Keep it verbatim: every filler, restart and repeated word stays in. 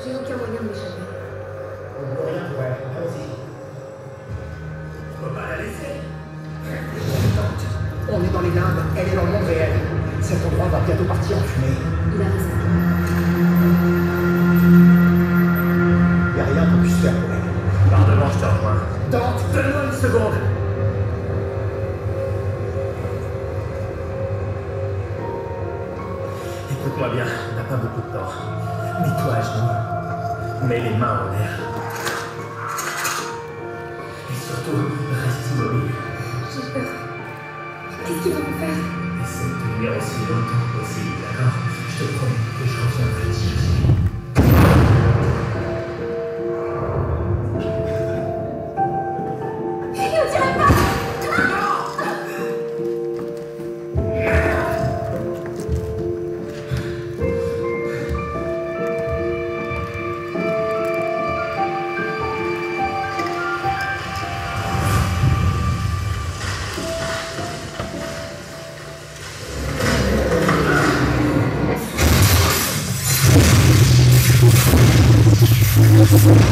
J'ai aucun moyen de m'échapper. On peut rien pour elle, allons-y. On peut pas la laisser. On est dans les limbes, elle est dans le monde réel. Cet endroit va bientôt partir en fumée. Il a raison. Y a rien qu'on puisse faire pour elle. Pardon, je te rejoins. Dante, Donne-moi une seconde. Écoute-moi bien, on n'a pas beaucoup de temps. Mets-toi à genoux. Mets les mains en l'air. Et surtout, reste immobile. J'ai peur. Qu'est-ce qu'ils vont me faire? Essaie de tenir aussi longtemps que possible, d'accord? Je te promets que je reviendrai te chercher. Il ne dirait pas! Thank you.